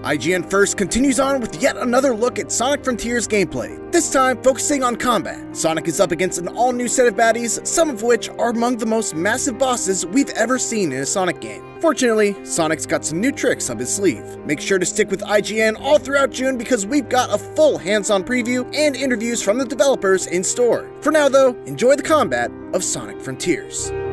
IGN First continues on with yet another look at Sonic Frontiers gameplay, this time focusing on combat. Sonic is up against an all-new set of baddies, some of which are among the most massive bosses we've ever seen in a Sonic game. Fortunately, Sonic's got some new tricks up his sleeve. Make sure to stick with IGN all throughout June because we've got a full hands-on preview and interviews from the developers in store. For now though, enjoy the combat of Sonic Frontiers.